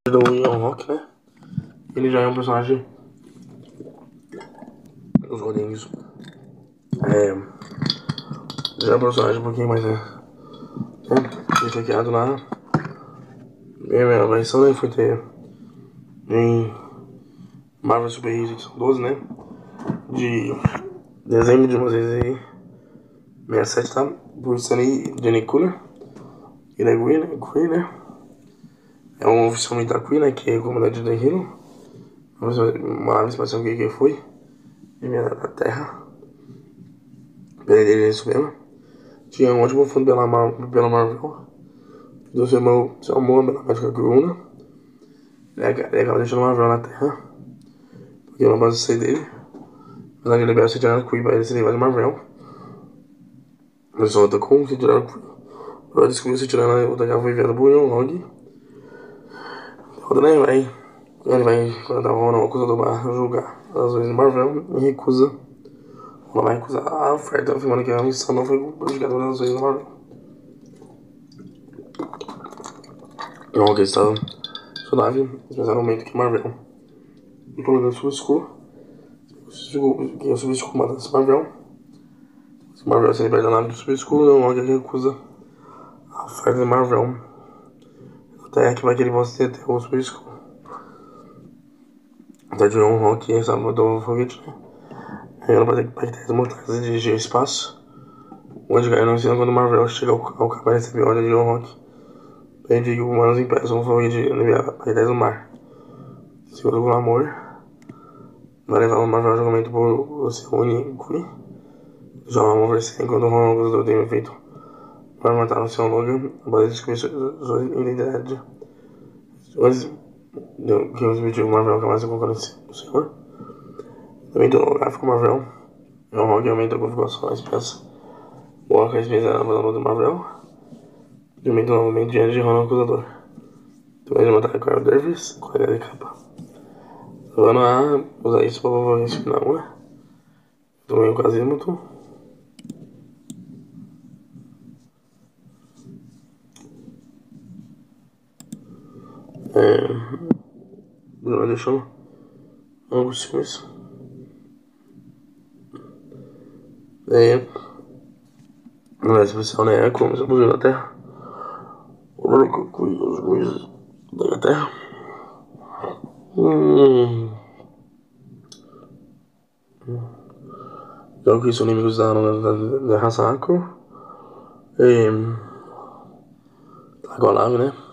Do Ian Rock, né? Ele já é um personagem dos quadrinhos. Já é um personagem um pouquinho mais, né? Ele foi criado lá. A versão, né? Foi ter em Marvel Super Heroes 12, né? De dezembro de 1967, tá? Por Stanley Jenny Cooler. Ele é Queen, né? É um oficial militar Queen, né? Que é o comandante da Hero. Uma nave espacial que foi enviada da Terra. Pela inteligência suprema. Tinha um ótimo fundo pela Marvel. Do seu amor pela médica Gruna. Ele acaba deixando o Marvel na Terra. Porque não pode sair dele. Mas ele libera o Tirano Queen para ele se livrar de Marvel. Ele só luta com o Tirano Queen. Para descobrir se o Tirano o foi enviado por um log. Ele vai mandar o Ronald acusador para julgar as vezes de Marvel e recusa. O Ronald vai recusar a oferta, afirmando que a missão não foi prejudicada pelas vezes da Marvel. O Ronald estava sua nave, especial no momento que Marvel e o problema do escuro. Que o Subescuro mata Marvel. Se Marvel se liberta da nave do Subescuro, o Ronald recusa a oferta de Marvel. Até que vai querer você ter o Subescuro. Até de um Rock que salvou o foguete, né? Ela vai ter bactérias mortais e dirigir o espaço. O Edgar não ensina quando Marvel chega ao cabo e recebe ordem de John Rock. Pede que humanos impeçam o foguete de enviar bactérias no mar. Segundo o amor, vai levar o Marvel ao julgamento por seu único. Já vamos ver se enquanto o Ronald tem feito para matar o seu Logan, pode descobrir sua identidade. Antes que os objetivos Marvel acabassem com o senhor. Também do holográfico Marvel. O Rogue aumenta a configuração da espécie. O Orca especial na luta do Marvel. E aumenta novamente diante de Ronald Acusador. Também de matar Carl Davis, colega de capa. Levando a usar isso para provar isso final, né? Também o Casímoto. Bruno deixou alguns filmes. Não é especial, né? É como se fugiu da Terra. O único que os juízes da Terra. Já que os inimigos da raça Akro. Com a nave, né?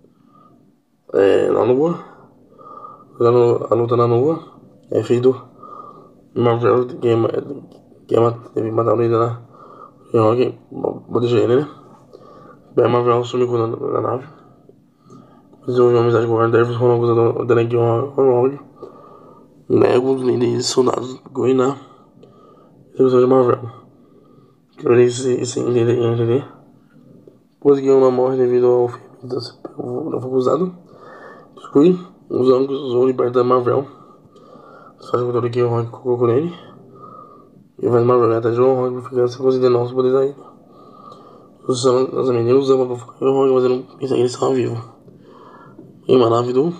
Na Lua. A luta na Lua. É feito Marvel que teve que matar o líder lá. E o Rock proteger ele, né? Bem, Marvel assume o comando da nave. Desenvolveu uma amizade com o Warren Davis, o Delegui Rogue. Né? Alguns líderes soldados do Guiná. Execução de Marvel. Que eles se entender. Pois Guion não morre devido ao filme não foi usado. Destruir os ângulos ou liberta Marvel. Faz com que o Rogue colocou nele. E faz Marvel até de um Rogue ficar sem conseguir nossos poderes aí. Os amigos usam pra focar o Rogue, mas ele não pensa que eles estavam vivos. Em uma nave do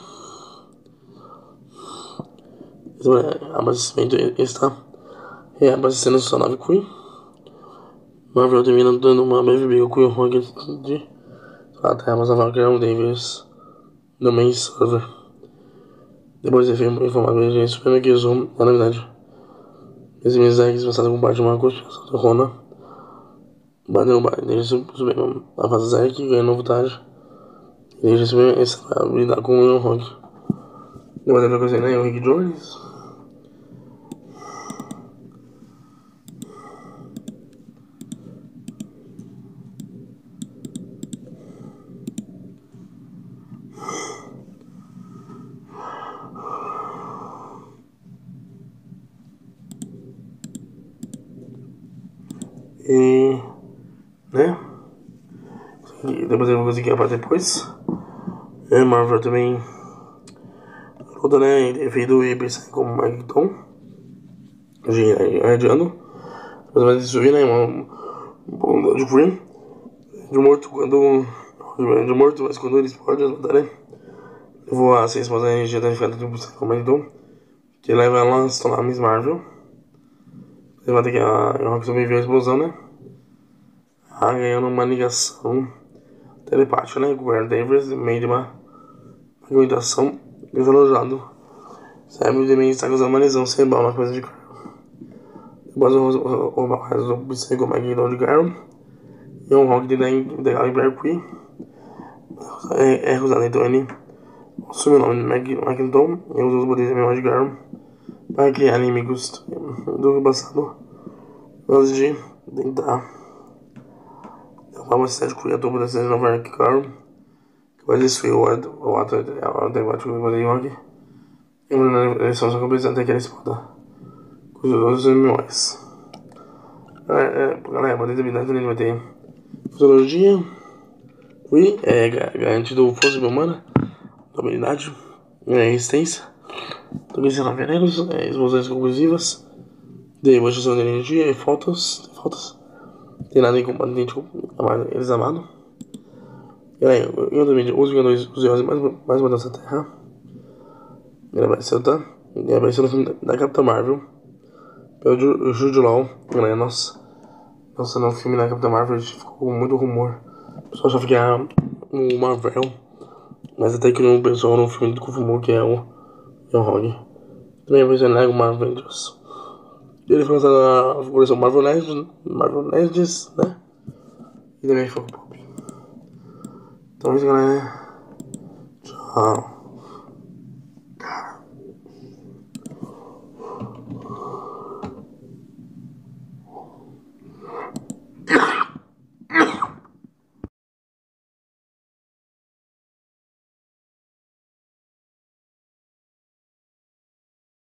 abastecimento está reabastecendo sua nave Queen. Marvel termina dando uma breve briga com o Rogue de a Terra, mas a vaca é um Davis do main server. Depois de informar a gente Suprema que usou a novidade. Esse mensaje disfarçado com parte de uma conspiração do Rona. Bateu o baile dele Suprema. A fase Zé que ganha novo tarde. E deixa Suprema essa lidar com o Rogue. Depois da coisa, né? O Rick Jones. E, né? E depois eu vou conseguir para depois. Marvel também luta, né? Ele fez do Ibis como Magneton. Adiando. Depois vai destruir, né? Uma bomba de Green. De morto quando. De morto, mas quando ele explode, as batalhas. Eu vou assim, expor a energia danificada do Psycho Man, que leva ela a se tornar Miss Marvel. Ele vai ter que a Rock sobreviveu à explosão, né? Ganhando uma ligação telepática, né? Com o Aaron Davis, meio de uma argumentação desalojado. Sabe, de mim está causando uma lesão cerebral na coisa de Carol. Depois o resto do Psycho Man de Carol. E um Rock de Gallen Berkeley. É usado, então ele assume o nome de Magneton e usa os poderes da memória de Carol para criar inimigos do passado. Antes de tentar derrubar uma cidade com a topo da cidade de Nova York, Carol, que vai destruir o ato temático do Poder Rock. E na eleição só que até que ele exploda com os outros animais. Galera, poder de habilidade ele vai ter fisiologia, garantido força humana, habilidade, resistência, dominação a venenos, explosões conclusivas, demonstração de energia e faltas. Tem nada em combatente eles amado. E aí, eu também os Vingadores, os heróis mais poderosos da Terra. Ele apareceu, tá? Ele apareceu no filme da Capitã Marvel. Pelo Jude Law. Galera, nossa, no filme da Capitã Marvel ficou com muito rumor. O pessoal achava que era o Marvel. Mas até que o pessoal no filme confirmou que é o Rogue. Também apareceu no Lego Marvel Avengers. Ele foi lançado na coleção Marvel Legends, né? E também foi pop. Então é isso, galera. Tchau.